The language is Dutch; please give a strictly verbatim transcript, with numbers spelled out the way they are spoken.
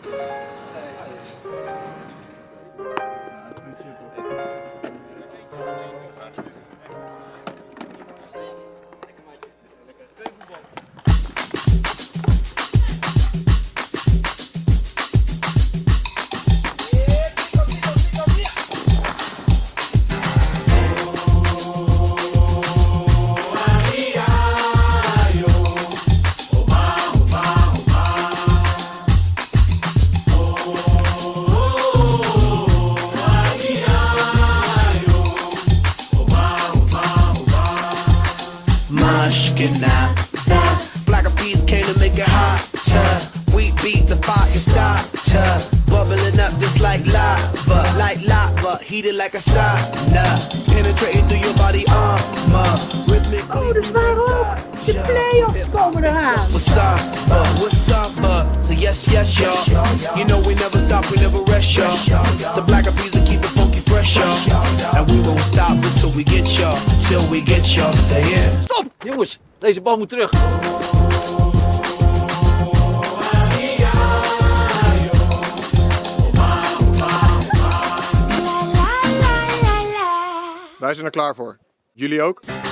Black eyed peas came to make it hotter. We beat the fire starter, bubbling up just like lava, like lava, heated like a sauna, penetrating through your body armor. Rhythmic. Oh, dus waarom? De play-offs komen eraan. What's up, uh, what's up, uh, so yes, yes, y'all. You know we never stop, we never rest, y'all. The black eyed peas will keep it funky fresh, y'all. And we won't stop until we get y'all, till we get y'all, say yeah. Stop! Jongens, deze bal moet terug. Wij zijn er klaar voor. Jullie ook?